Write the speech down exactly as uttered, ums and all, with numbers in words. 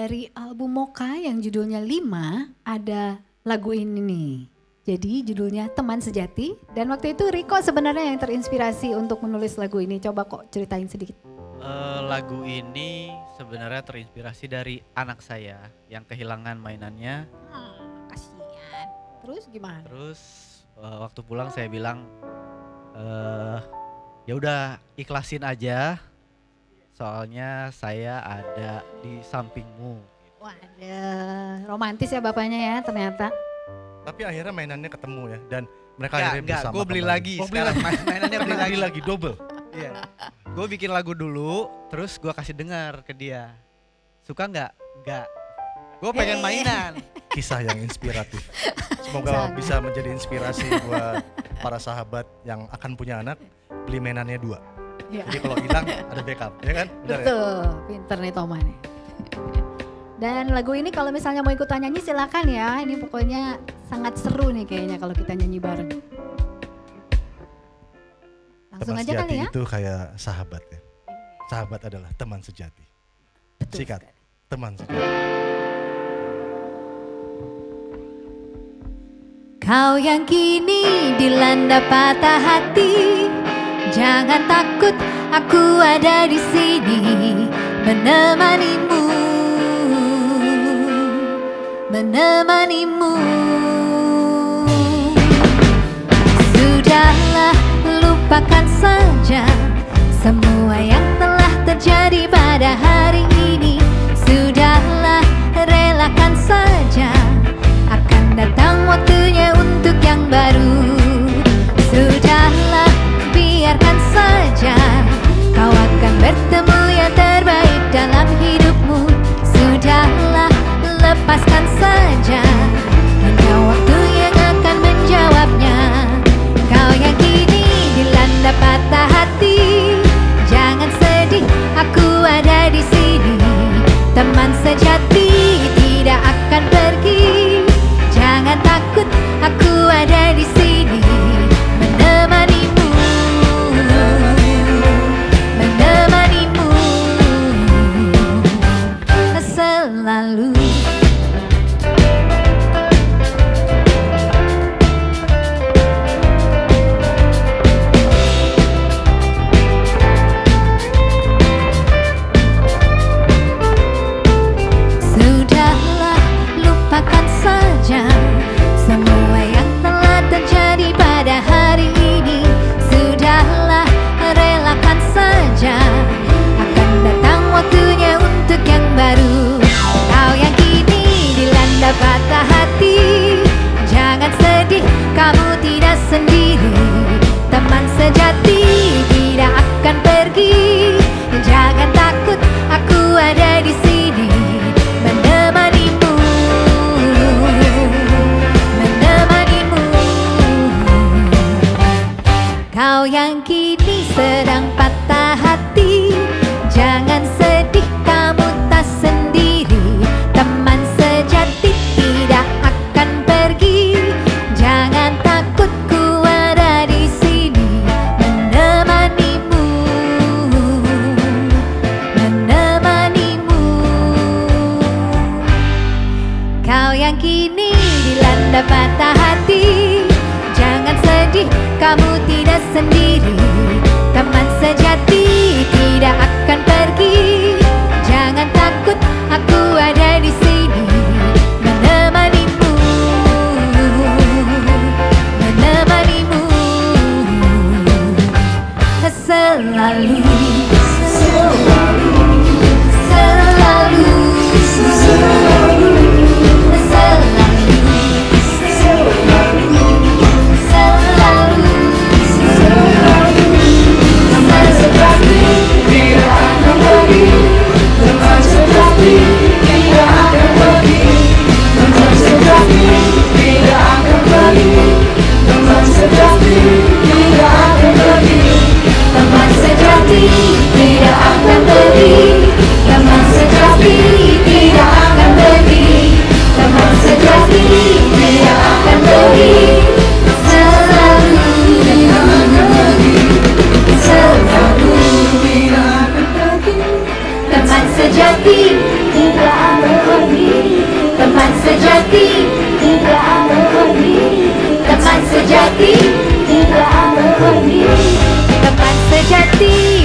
dari album Mocha yang judulnya Lima ada lagu ini nih. Jadi judulnya Teman Sejati dan waktu itu Riko sebenarnya yang terinspirasi untuk menulis lagu ini. Coba kok ceritain sedikit. Uh, lagu ini sebenarnya terinspirasi dari anak saya yang kehilangan mainannya. Hmm, kasihan. Terus gimana? Terus uh, waktu pulang saya bilang, uh, ya udah ikhlasin aja. Soalnya saya ada di sampingmu. Waduh, romantis ya bapaknya ya ternyata. Tapi akhirnya mainannya ketemu ya dan mereka Nggak, akhirnya nggak, bersama. gue beli kembali. lagi. Oh, beli Sekarang lagi. main- mainannya beli lagi. Beli lagi double. Iya. Gue bikin lagu dulu, terus gue kasih dengar ke dia. Suka nggak? Nggak. Gue pengen mainan. Kisah yang inspiratif. Semoga Sangat. bisa menjadi inspirasi buat para sahabat yang akan punya anak, beli mainannya dua. Ya. Jadi kalau hilang ada backup, ya kan? Benar ya? Betul, pinter nih Toma nih. Dan lagu ini kalau misalnya mau ikutan nyanyi silakan ya. Ini pokoknya sangat seru nih kayaknya kalau kita nyanyi bareng. Langsung Teman aja sejati kali ya. itu kayak sahabat ya. Sahabat adalah teman sejati. Betul Sikat, sekali. teman sejati. Kau yang kini dilanda patah hati, jangan takut, aku ada di sini menemanimu, menemanimu. Sudahlah, lupakan saja semua yang telah terjadi pada hari ini. Sudahlah, relakan saja, akan datang waktunya untuk yang baru. Sudahlah, biarkan saja, kau akan bertemu yang terbaik dalam hidupmu. Sudahlah, lepaskan saja, hanya waktu yang akan menjawabnya. Kau yang kini dilanda patah hati, jangan sedih, aku ada di sini. Teman sejati tidak akan pergi, jangan takut, aku ada di sini menemanimu, menemanimu selalu. Sudahlah, lupakan saja semua yang telah terjadi pada hari ini. Sudahlah, relakan saja, akan datang waktunya untuk yang baru. Kau yang kini dilanda patah hati, jangan sedih, kamu tidak sendiri. Teman sejati tidak akan pergi, jangan takut, aku ada di sini menemanimu, menemanimu. Kau yang kini sedang patah hati, jangan sedih, kamu tak sendiri. Teman sejati tidak akan pergi, jangan takut, ku ada di sini menemanimu, menemanimu. Kau yang kini dilanda patah hati, jangan sedih, kamu tidak sendiri. Teman sejati tidak akan pergi, jangan takut, aku ada di sini menemanimu, menemanimu selalu, selalu, selalu, selalu, selalu, selalu, selalu. sejati tidak alergi, teman sejati tidak alergi, teman sejati